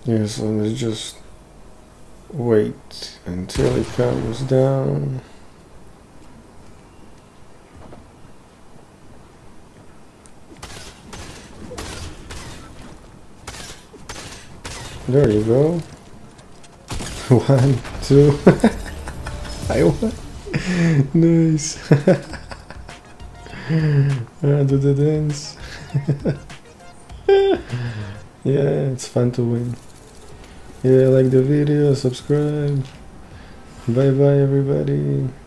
Yeah, so let's just wait until it comes down. There you go. 1, 2. I won. Nice. Do the dance. Yeah, it's fun to win. Yeah, like the video, subscribe. Bye bye everybody.